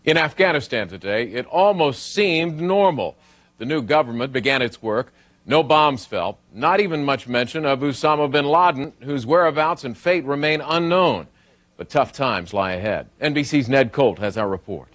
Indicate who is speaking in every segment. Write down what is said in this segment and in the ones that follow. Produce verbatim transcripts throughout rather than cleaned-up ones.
Speaker 1: In Afghanistan today, it almost seemed normal. The new government began its work. No bombs fell, not even much mention of Osama bin Laden, whose whereabouts and fate remain unknown. But tough times lie ahead. N B C's Ned Colt has our report.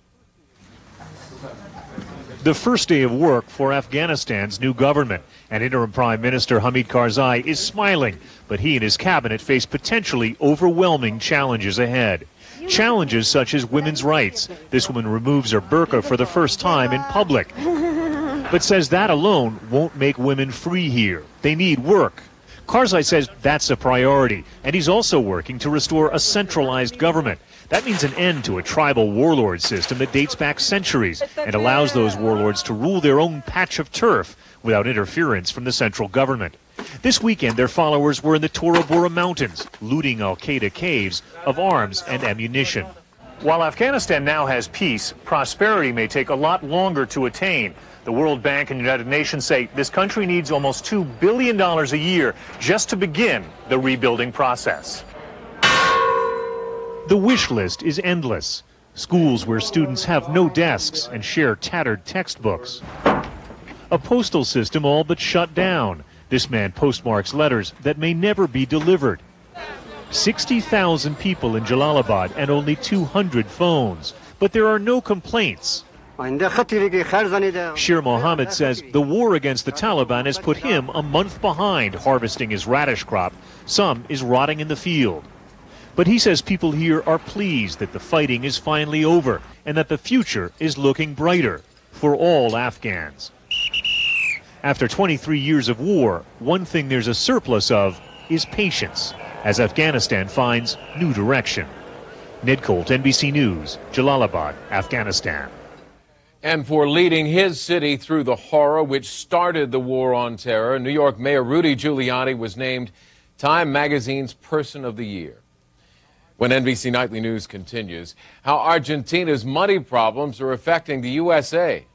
Speaker 2: The first day of work for Afghanistan's new government. And interim Prime Minister Hamid Karzai is smiling, but he and his cabinet face potentially overwhelming challenges ahead. Challenges such as women's rights. This woman removes her burqa for the first time in public, but says that alone won't make women free here. They need work. Karzai says that's a priority, and he's also working to restore a centralized government. That means an end to a tribal warlord system that dates back centuries and allows those warlords to rule their own patch of turf without interference from the central government. This weekend, their followers were in the Tora Bora Mountains, looting al-Qaeda caves of arms and ammunition. While Afghanistan now has peace, prosperity may take a lot longer to attain. The World Bank and United Nations say this country needs almost two billion dollars a year just to begin the rebuilding process. The wish list is endless. Schools where students have no desks and share tattered textbooks. A postal system all but shut down. This man postmarks letters that may never be delivered. sixty thousand people in Jalalabad and only two hundred phones. But there are no complaints. Shir Mohammed says the war against the Taliban has put him a month behind harvesting his radish crop. Some is rotting in the field. But he says people here are pleased that the fighting is finally over and that the future is looking brighter for all Afghans. After twenty-three years of war, one thing there's a surplus of is patience, as Afghanistan finds new direction. Ned Colt, N B C News, Jalalabad, Afghanistan.
Speaker 1: And for leading his city through the horror which started the war on terror, New York Mayor Rudy Giuliani was named Time Magazine's Person of the Year. When N B C Nightly News continues, how Argentina's money problems are affecting the U S A.